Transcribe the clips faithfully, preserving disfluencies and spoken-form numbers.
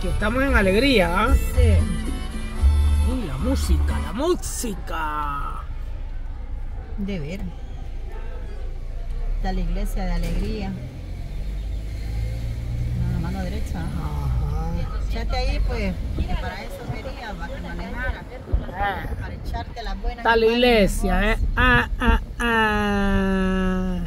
aquí estamos en Alegría. ¿eh? Sí. Uy, la música, la música. De ver. Está la iglesia de Alegría. A la mano derecha. Ajá. Echate ahí, pues, que para eso quería, para que manejara. Ah. Para echarte las buenas. Está la iglesia, imágenes, ¿eh? Ah, ah, ah.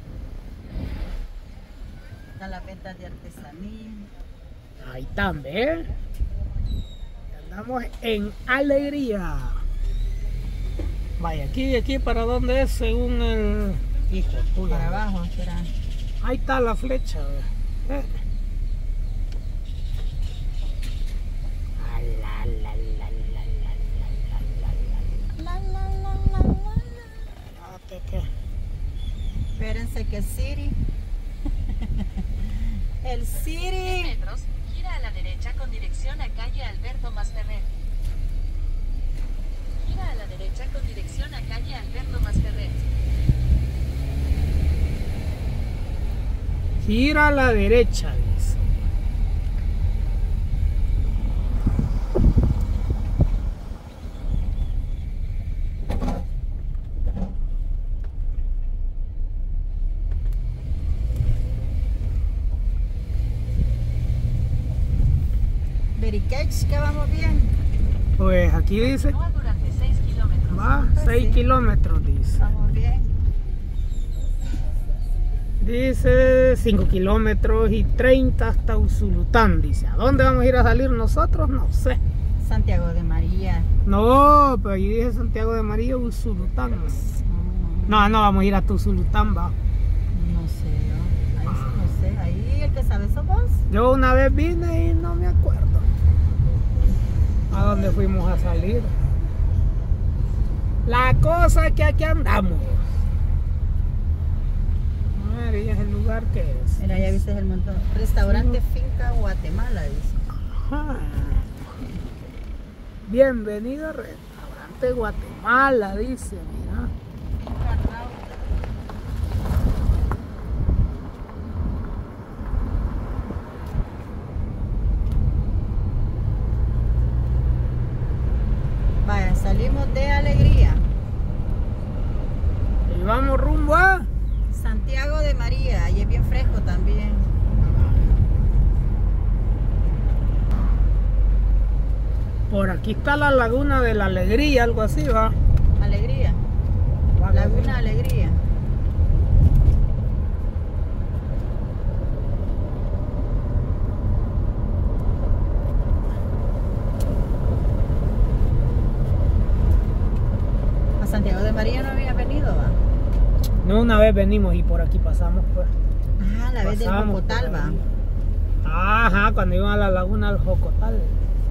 Están las ventas de artesanía. Ahí también. Andamos en Alegría. Vaya, aquí, aquí, ¿para dónde es? Según el... Hijo, puya. Para abajo, espera. Ahí está la flecha. ¿eh? La, la, la, la, la, la, la, la, la, la, la, la, la, la. ¿Qué, qué? Espérense que Siri. El Siri. metros, gira a la derecha con dirección a calle Alberto Masferrer. Gira a la derecha con dirección a calle Alberto Masferrer. Gira a la derecha, dice. Veriquech, que vamos bien. Pues aquí dice, Continúa durante seis kilómetros. va seis sí. kilómetros, dice. Vamos bien. Dice cinco kilómetros y treinta hasta Usulután, dice. ¿A dónde vamos a ir a salir nosotros? No sé. Santiago de María. No, pero ahí dice Santiago de María, Usulután. Mm, No, no, vamos a ir a Usulután, va. No sé, ¿no? Ahí sí no sé. Ahí el que sabe sos vos. Yo una vez vine y no me acuerdo a dónde fuimos a salir. La cosa es que aquí andamos. A ver, y es el lugar que es. Mira, ya viste el montón. Restaurante Finca Guatemala, dice. Ajá. Bienvenido al restaurante Guatemala, dice, mira. Vaya, salimos de Alegría. Y vamos rumbo a... Santiago de María, y es bien fresco también. Por aquí está la laguna de la Alegría, algo así, va. Alegría. Laguna Alegría. A Santiago de María no había venido, ¿va? No, una vez venimos y por aquí pasamos, pues. Ah, la vez del Pasamos Jocotal, por ¿va? ahí. Ajá, cuando iban a la laguna del Jocotal.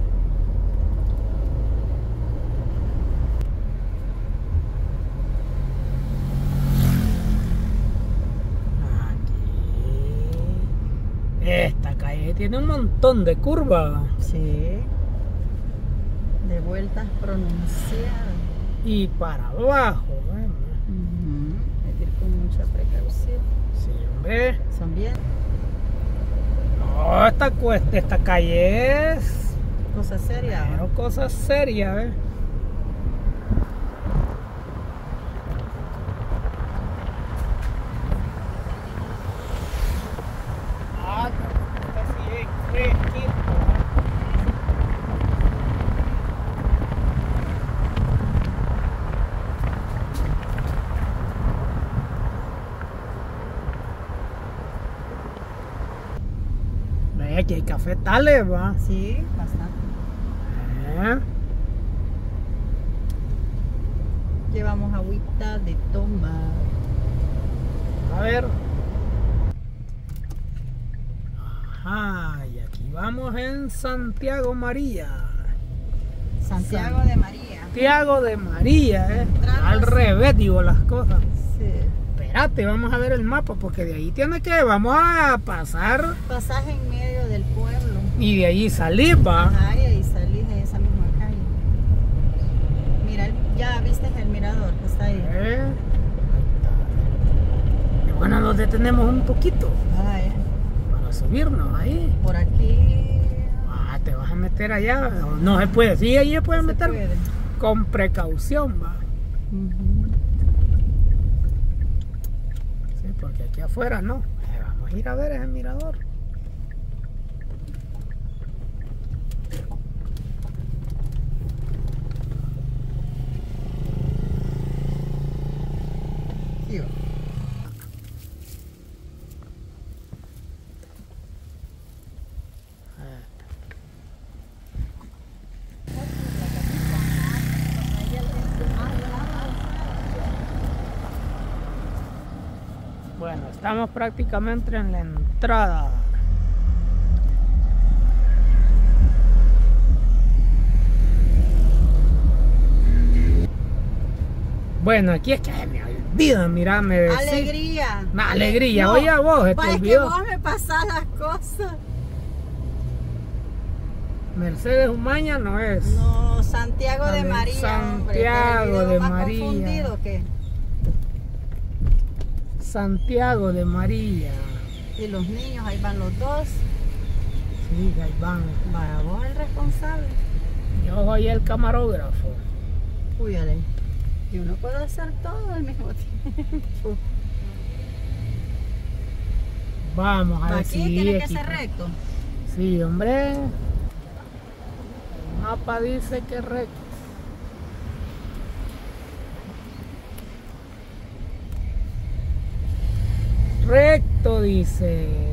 Aquí. Esta calle tiene un montón de curvas. Sí. De vueltas pronunciadas. Y para abajo, bueno. Ujú. Hay que ir con mucha precaución. Sí, hombre. Son bien No, esta, cuesta, esta calle es... cosas serias. ¿va? Pero cosas serias, ¿eh? Ah, esta sí es fresquito. Ve, aquí hay cafetales, va. Sí, bastante. ¿Eh? Llevamos agüita de tomar. A ver. Ajá, y aquí vamos en Santiago María. Santiago de María. Santiago de María, eh. Entramos. Al revés digo las cosas. Sí. Espérate, vamos a ver el mapa porque de ahí tiene que, vamos a pasar Pasaje en medio del pueblo. y de ahí salir, va. Ajá, y ahí salís de esa misma calle. Mira, el- ya viste el mirador que está ahí. Eh, ahí está. Y bueno, nos detenemos un poquito Ah, eh. para subirnos ahí. Por aquí. Ah, meter allá, o no se puede, sí, ahí se puede Se meter puede. con precaución, va. Ujú. Sí, porque aquí afuera no. Eh, Vamos a ir a ver ese mirador. Sí, va. Bueno, estamos prácticamente en la entrada. Bueno, aquí es que se me olvida, mira, me decís. Alegría. Una alegría, No, oye a vos, se te pa, es que olvidó. vos me pasás las cosas. Mercedes Umaña no es. No, Santiago de Ale- María. hombre, Santiago ¿pero el video de va María. confundido o qué? Santiago de María. Y los niños, ahí van los dos. Sí, ahí van. Vaya, vos el responsable. Yo soy el camarógrafo. Cuídale. Y uno puede hacer todo al mismo tiempo. Vamos a ver Aquí si tiene que aquí ser está. recto. Sí, hombre. El mapa dice que recto. Recto dice.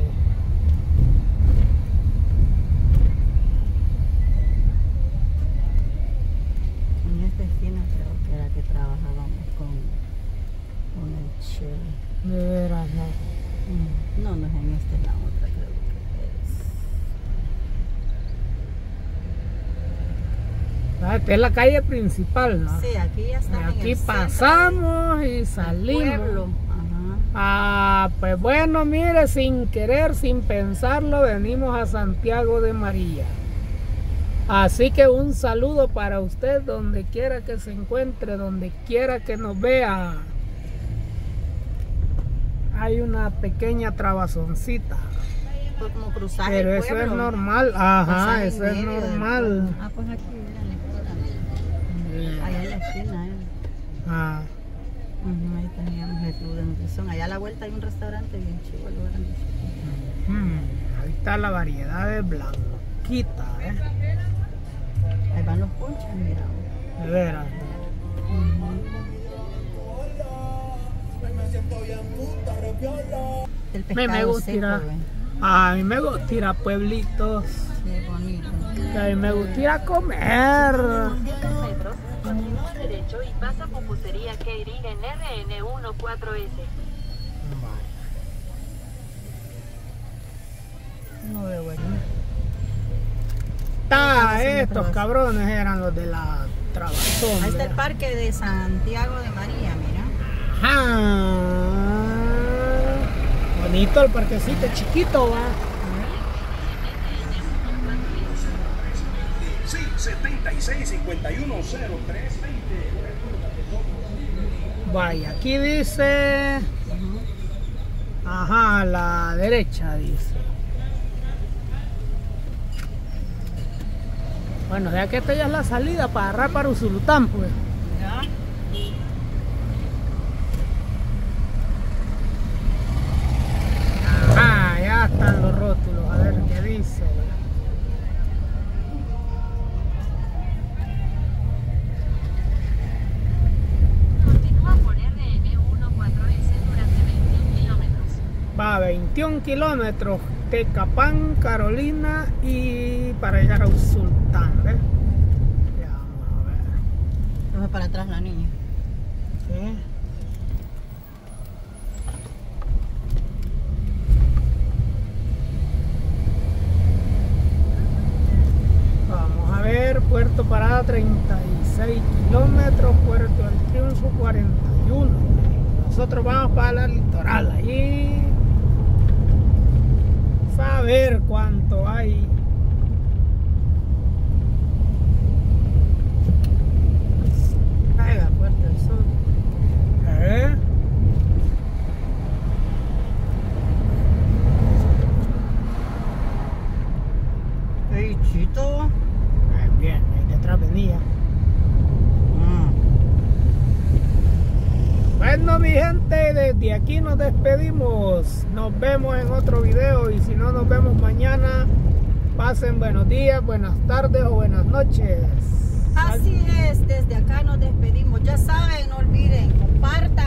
En esta esquina creo que era que trabajábamos con, con el Che. De veras, no. Mm, No, no es en esta, es la otra creo que Ah, esta es la calle principal, ¿no? es. Sí, aquí ya Y estamos en aquí el centro pasamos y del salimos. pueblo. Ajá. Ah, pues bueno, mire, sin querer, sin pensarlo, venimos a Santiago de María. Así que un saludo para usted donde quiera que se encuentre, donde quiera que nos vea. Hay una pequeña trabazoncita, Fue como cruzar pero el eso pueblo. es normal. Ajá, Pasar en eso es medio del normal. pueblo. Ah, pues aquí, mira, en la esquina. Allá en la esquina, eh. Ah, Ujú, ahí teníamos el club de nutrición. Allá a la vuelta hay un restaurante bien chivo, lugar grande. mm, ahí está la variedad de blanquita, ¿eh? Ahí van los ponches, mira. De veras. El Me, me pescado gusta ir seco, a, ve. a mí me gusta ir a pueblitos, Qué bonito. que a mí me gusta ir a comer. metros, continúa derecho y pasa Pupusería Keirin en R N catorce S. No veo aquí. Ta, Ahí está, estos sí, cabrones eran los de la trabazón. Ahí está el ¿verdad? parque de Santiago de María, mira. Ajá. Bonito el parquecito, chiquito, va. Sí, setenta y seis, cincuenta y uno, cero tres, veinte. Vaya, aquí dice. Ajá, a la derecha dice. Bueno, ya que esta ya es la salida para agarrar para Usulután, pues. Mira. Ah, ya están los rótulos, a ver qué dice. Continúa por R N catorce S durante veintiún kilómetros. Va veintiún kilómetros, Tecapán, Carolina y para llegar a Usulután, ¿ves? Ya vamos a ver. Coge para atrás la niña. ¿Sí? Vamos a ver, Puerto Parada treinta y seis kilómetros, Puerto del Triunfo cuarenta y uno. Nosotros vamos para la litoral, allí saber cuánto hay. Pega fuerte el sol. ¿Eh? ¡Ey, chito! mientras venía. Mm. Bueno, mi gente, desde aquí nos despedimos. Nos vemos en otro video y si no nos vemos mañana, pasen buenos días, buenas tardes o buenas noches. Así es, desde acá nos despedimos. Ya saben, no olviden, compartan.